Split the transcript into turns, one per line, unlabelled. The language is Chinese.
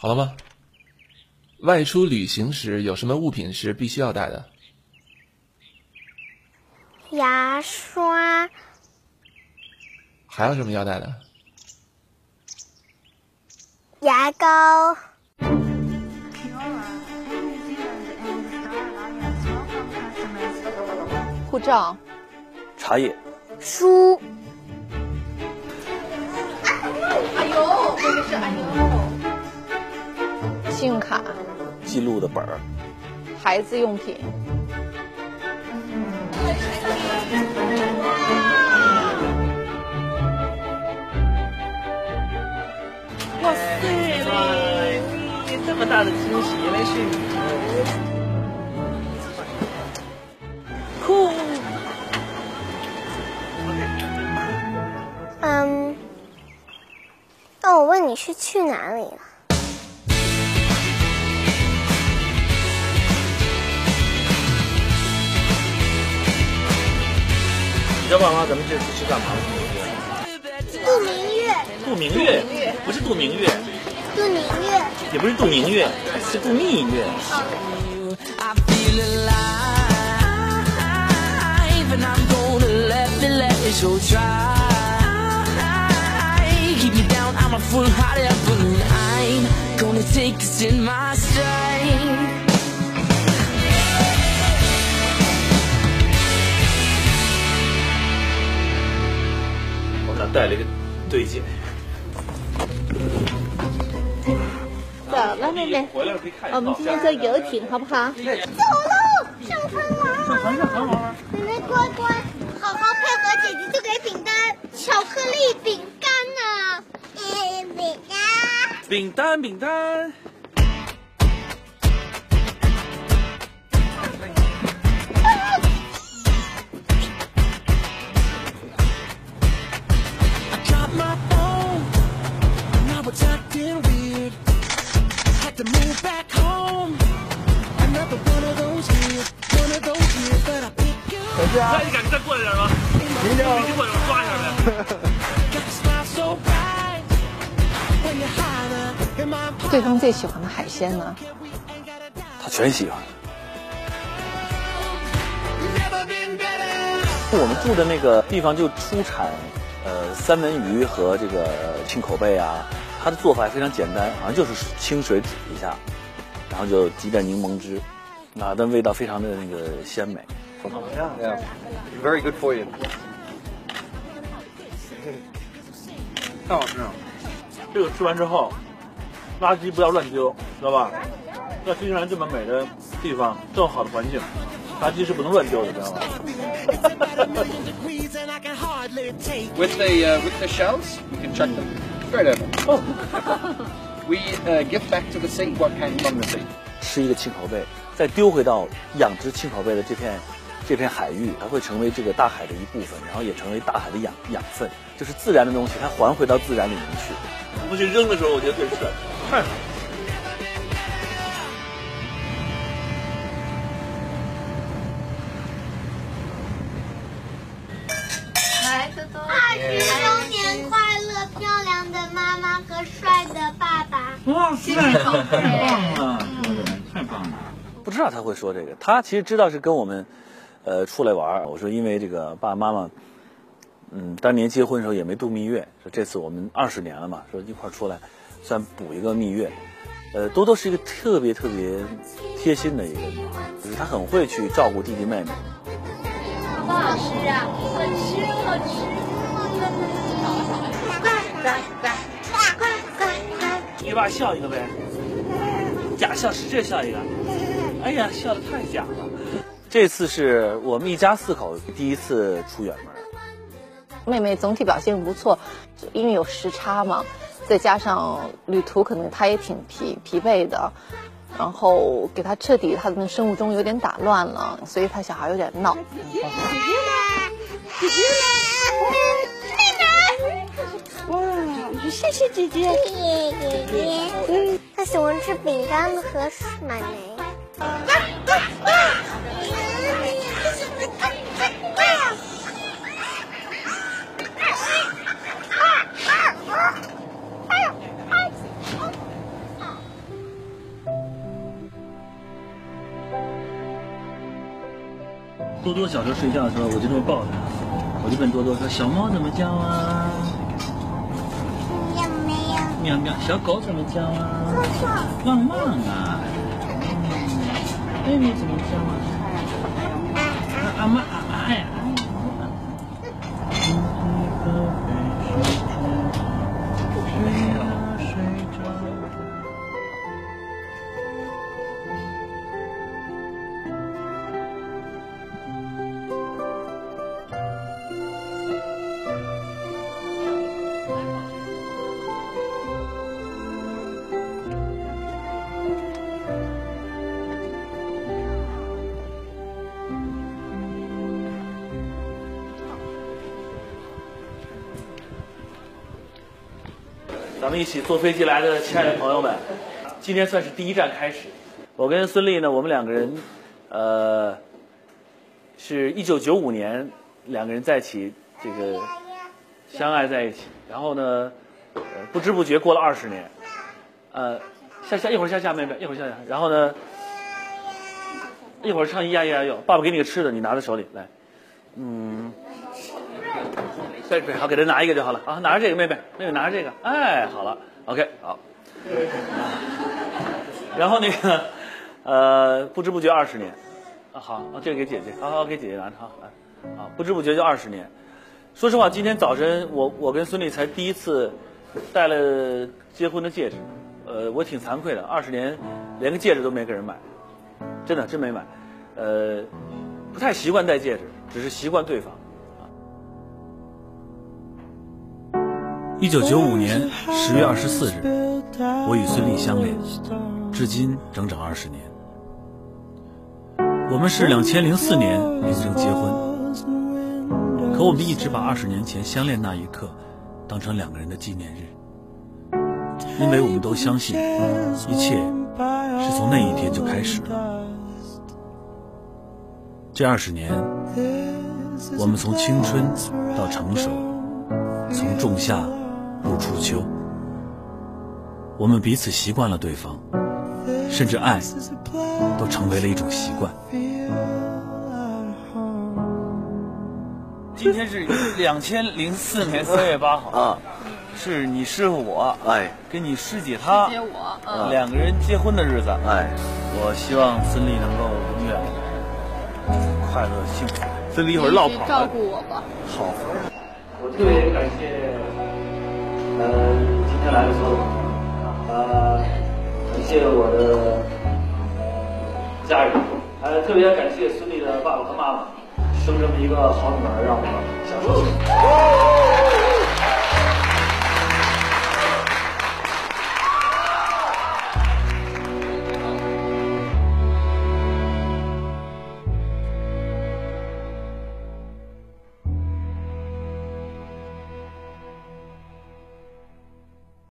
好了吗？外出旅行时有什么物品是必须要带的？
牙刷。
还有什么要带的？
牙膏。
护照。
茶叶。
书。
哎呦，真的是哎呦！信用卡。
记录的本儿。
孩子用品。
哇塞，这么大的惊喜，原来是你！酷。
那我问你是去哪里了？
你知道爸妈咱们这次去干嘛？
度明月。
度明月，不是度明月。
度明月。
也不是度明月，是度蜜月。我俩带了一个对戒。
走了，妹妹，我们今天坐游艇好不好？
走喽，上船玩。
上船玩。
妹妹乖乖，好好配合姐姐，就给饼干、巧克力饼干呢。饼干。
饼干。那你敢再过来点吗？明天我就抓一下呗。
对方最喜欢的海鲜呢？
他全喜欢。我们住的那个地方就出产三文鱼和这个青口贝啊，它的做法非常简单，好像就是清水煮一下，然后就挤点柠檬汁，啊，但味道非常的那个鲜美。
Yeah, very good for you.
太好吃了！这个吃完之后，垃圾不要乱丢，知道吧？在新西兰这么美的地方，这么好的环境，垃圾是不能乱丢的，知道吗
？With the shells, you can chuck them straight over. Oh. We give back to the sea what came from the sea.
吃一个青口贝，再丢回到养殖青口贝的这片海域，它会成为这个大海的一部分，然后也成为大海的养分，就是自然的东西，它还回到自然里面去。不去扔的时候，我觉得最帅，太好了。
来，多多，20周年快乐！漂亮的妈妈和帅的爸爸。
哇塞，太棒了，太棒了！不知道他会说这个，他其实知道是跟我们。出来玩，我说因为这个爸爸妈妈，当年结婚的时候也没度蜜月，说这次我们20年了嘛，说一块出来，算补一个蜜月。多多是一个特别贴心的一个女孩，就是她很会去照顾弟弟妹妹。
好不好吃啊？好吃，好吃。乖。
你爸笑一个呗，假笑实这笑一个。哎呀，笑得太假了。这次是我们一家4口第一次出远门。
妹妹总体表现不错，因为有时差嘛，再加上旅途可能她也挺疲惫的，然后给她彻底她的生物钟有点打乱了，所以她小孩有点闹。
姐姐
哇，谢谢姐姐。
谢谢姐姐。她喜欢吃饼干和奶奶。
多多小时候睡觉的时候，我就这么抱着，我就问多多说：“小猫怎么叫啊？”喵喵。小狗怎么叫啊？汪汪啊。妹妹怎么叫啊？阿妈哎呀。咱们一起坐飞机来的亲爱的朋友们，今天算是第一站开始。我跟孙俪呢，我们两个人，是1995年两个人在一起，这个相爱在一起。然后呢，不知不觉过了20年，一会儿下妹妹，一会儿下。然后呢，一会儿唱咿呀咿呀哟，爸爸给你个吃的，你拿在手里来，对，好，给他拿一个就好了啊，拿着这个，妹妹拿着这个，哎，好了 ，OK， 好。然后那个，不知不觉20年，啊，好，这个给姐姐，好，给姐姐拿着，好，来，啊，不知不觉就20年。说实话，今天早晨我跟孙俪才第一次戴了结婚的戒指，我挺惭愧的，20年连个戒指都没给人买，真没买，不太习惯戴戒指，只是习惯对方。1995年10月24日，我与孙俪相恋，至今整整20年。我们是2004年领证结婚，可我们一直把20年前相恋那一刻当成两个人的纪念日，因为我们都相信一切是从那一天就开始了。这20年，我们从青春到成熟，从仲夏入初秋，我们彼此习惯了对方，甚至爱都成为了一种习惯。今天是2004年3月8号啊，是你师傅我跟你师姐她两个人结婚的日子我希望孙俪能够永远快乐幸福。孙俪一会儿落跑了，
照顾我吧。
好，我特别感谢今天来的所有感谢我的家人，还特别感谢孙俪的爸爸和妈妈，生这么一个好女儿，让我享受幸福。